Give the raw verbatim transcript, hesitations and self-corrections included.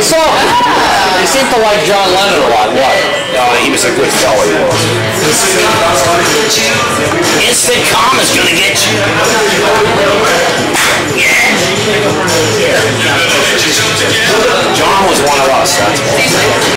so? You seem to like John Lennon a lot. What? Uh, he was a good fellow, he was. Instant karma's gonna get you. Yeah. John was one of us, that's all.